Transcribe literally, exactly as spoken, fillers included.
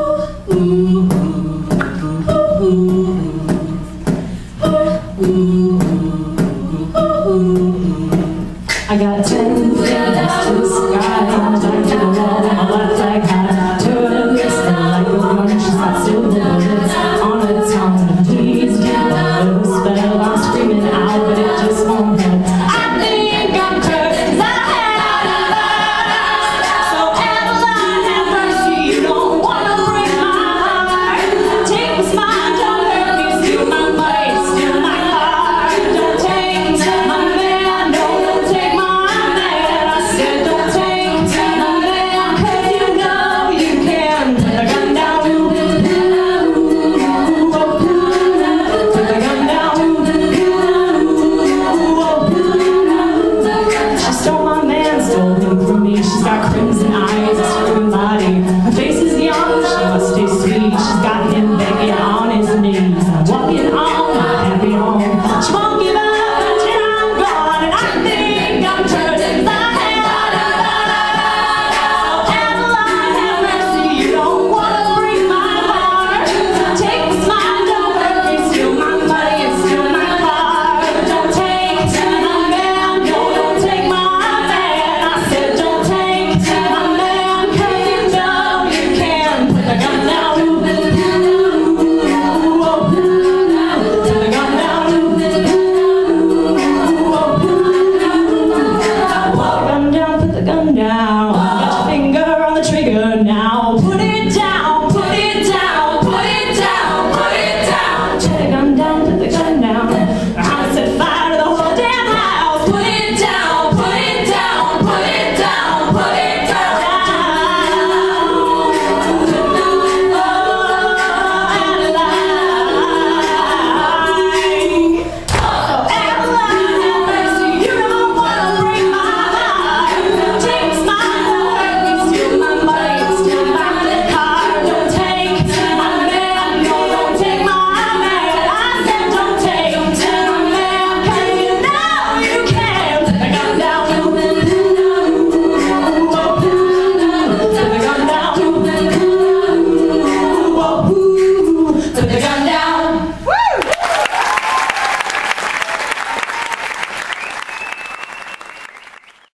I got ten fingers to the sky, back to the wall, on my left leg hat, tourists, and like a gun, she's got silver bullets on her tongue. Please give a little spell, I'm screaming out, but it just won't help. I think I'm cursed, 'cause I had a life, so Adeline, have mercy, you don't wanna break my heart. Take what's mine, don't hurt me, steal my money, steal my heart. Don't take my man, no, don't take my She's got crimson eyes, a screaming body. Her face is young, she must stay sweet. She's got him begging on his knees. I'm walking on my happy home. She won't give up until I'm gone, and I think I'm cursed 'cause I had a life. So Adeline, have mercy, you don't wanna break my heart. Take what's mine, don't hurt me, steal my money and steal my heart. Don't take my man, no, don't take my man. I said don't take my man, 'cause you know you can. Put the gun down, put the gun down, put the gun down, put the gun down.